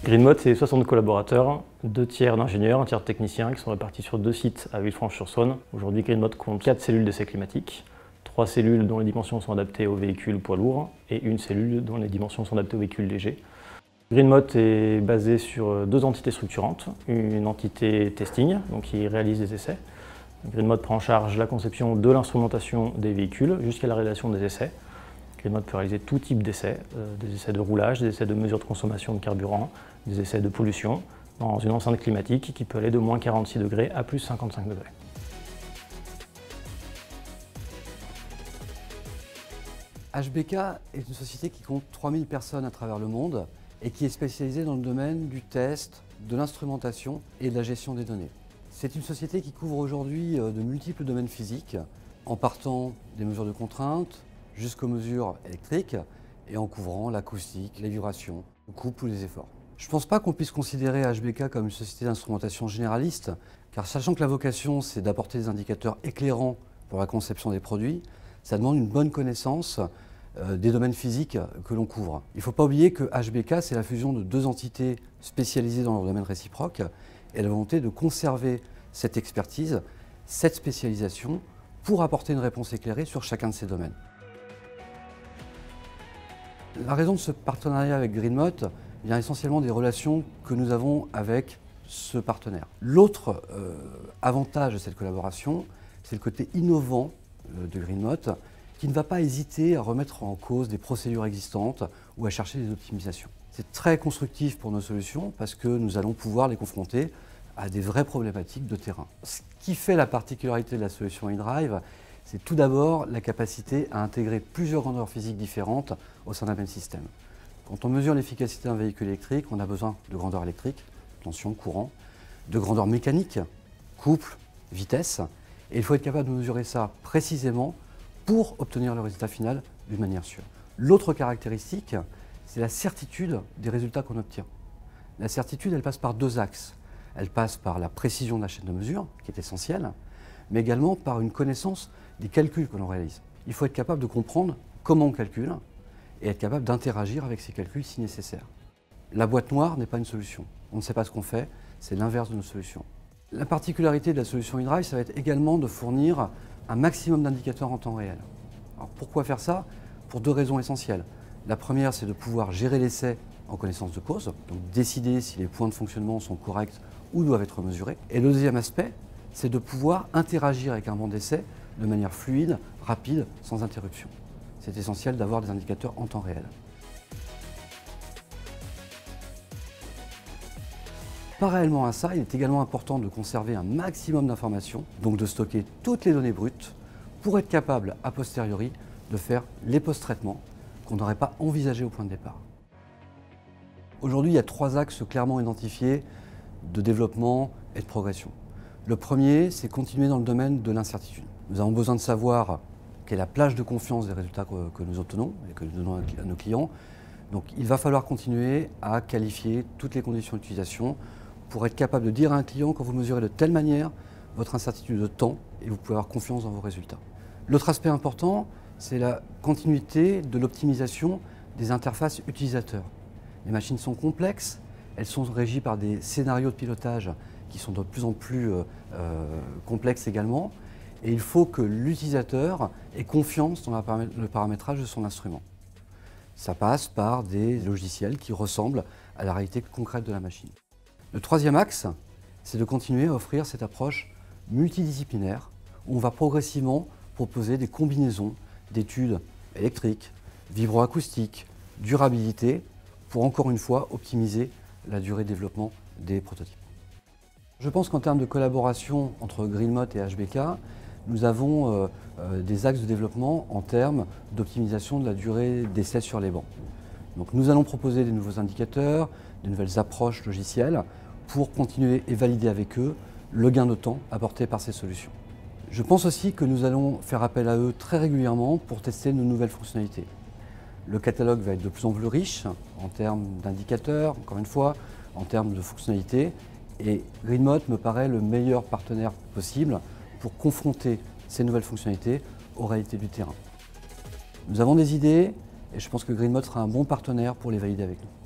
Greenmot, c'est 60 collaborateurs, 2 tiers d'ingénieurs, 1 tiers de techniciens qui sont répartis sur 2 sites à Villefranche-sur-Saône. Aujourd'hui, Greenmot compte 4 cellules d'essais climatiques, 3 cellules dont les dimensions sont adaptées aux véhicules poids lourds et 1 cellule dont les dimensions sont adaptées aux véhicules légers. Greenmot est basé sur 2 entités structurantes, une entité testing, donc qui réalise des essais. Greenmot prend en charge la conception de l'instrumentation des véhicules jusqu'à la réalisation des essais. Greenmot peut réaliser tout type d'essais, des essais de roulage, des essais de mesure de consommation de carburant, des essais de pollution, dans une enceinte climatique qui peut aller de moins 46 degrés à plus 55 degrés. HBK est une société qui compte 3000 personnes à travers le monde et qui est spécialisée dans le domaine du test, de l'instrumentation et de la gestion des données. C'est une société qui couvre aujourd'hui de multiples domaines physiques, en partant des mesures de contrainte jusqu'aux mesures électriques et en couvrant l'acoustique, les vibrations, le couple ou les efforts. Je ne pense pas qu'on puisse considérer HBK comme une société d'instrumentation généraliste, car sachant que la vocation c'est d'apporter des indicateurs éclairants pour la conception des produits, ça demande une bonne connaissance des domaines physiques que l'on couvre. Il ne faut pas oublier que HBK c'est la fusion de 2 entités spécialisées dans leur domaine réciproque et la volonté de conserver cette expertise, cette spécialisation pour apporter une réponse éclairée sur chacun de ces domaines. La raison de ce partenariat avec Greenmot vient essentiellement des relations que nous avons avec ce partenaire. L'autre avantage de cette collaboration, c'est le côté innovant de Greenmot, qui ne va pas hésiter à remettre en cause des procédures existantes ou à chercher des optimisations. C'est très constructif pour nos solutions parce que nous allons pouvoir les confronter à des vraies problématiques de terrain. Ce qui fait la particularité de la solution eDrive, c'est tout d'abord la capacité à intégrer plusieurs grandeurs physiques différentes au sein d'un même système. Quand on mesure l'efficacité d'un véhicule électrique, on a besoin de grandeur électrique, tension, courant, de grandeur mécanique, couple, vitesse, et il faut être capable de mesurer ça précisément pour obtenir le résultat final d'une manière sûre. L'autre caractéristique, c'est la certitude des résultats qu'on obtient. La certitude, elle passe par 2 axes. Elle passe par la précision de la chaîne de mesure, qui est essentielle, mais également par une connaissance des calculs que l'on réalise. Il faut être capable de comprendre comment on calcule et être capable d'interagir avec ces calculs si nécessaire. La boîte noire n'est pas une solution. On ne sait pas ce qu'on fait, c'est l'inverse de nos solutions. La particularité de la solution eDrive, ça va être également de fournir un maximum d'indicateurs en temps réel. Alors pourquoi faire ça? Pour 2 raisons essentielles. La première, c'est de pouvoir gérer l'essai en connaissance de cause, donc décider si les points de fonctionnement sont corrects ou doivent être mesurés. Et le deuxième aspect, c'est de pouvoir interagir avec un banc d'essai de manière fluide, rapide, sans interruption. C'est essentiel d'avoir des indicateurs en temps réel. Parallèlement à ça, il est également important de conserver un maximum d'informations, donc de stocker toutes les données brutes pour être capable, a posteriori, de faire les post-traitements qu'on n'aurait pas envisagés au point de départ. Aujourd'hui, il y a 3 axes clairement identifiés de développement et de progression. Le premier, c'est continuer dans le domaine de l'incertitude. Nous avons besoin de savoir quelle est la plage de confiance des résultats que nous obtenons et que nous donnons à nos clients. Donc il va falloir continuer à qualifier toutes les conditions d'utilisation pour être capable de dire à un client, quand vous mesurez de telle manière votre incertitude de temps, et vous pouvez avoir confiance dans vos résultats. L'autre aspect important, c'est la continuité de l'optimisation des interfaces utilisateurs. Les machines sont complexes, elles sont régies par des scénarios de pilotage qui sont de plus en plus complexes également, et il faut que l'utilisateur ait confiance dans le paramétrage de son instrument. Ça passe par des logiciels qui ressemblent à la réalité concrète de la machine. Le troisième axe, c'est de continuer à offrir cette approche multidisciplinaire où on va progressivement proposer des combinaisons d'études électriques, vibroacoustiques, durabilité, pour encore une fois optimiser la durée de développement des prototypes. Je pense qu'en termes de collaboration entre Greenmot et HBK, nous avons des axes de développement en termes d'optimisation de la durée d'essai sur les bancs. Donc nous allons proposer des nouveaux indicateurs, de nouvelles approches logicielles pour continuer et valider avec eux le gain de temps apporté par ces solutions. Je pense aussi que nous allons faire appel à eux très régulièrement pour tester nos nouvelles fonctionnalités. Le catalogue va être de plus en plus riche en termes d'indicateurs, encore une fois, en termes de fonctionnalités, et Greenmot me paraît le meilleur partenaire possible pour confronter ces nouvelles fonctionnalités aux réalités du terrain. Nous avons des idées et je pense que Greenmot sera un bon partenaire pour les valider avec nous.